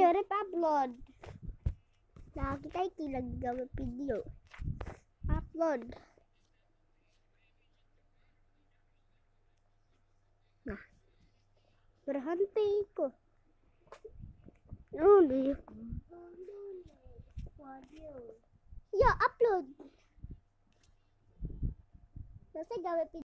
Dari upload. Nah, kita iki lagi gawe video. Upload. Nah. Berhenti kok. Udah. Ya, upload. Selesai gawe video.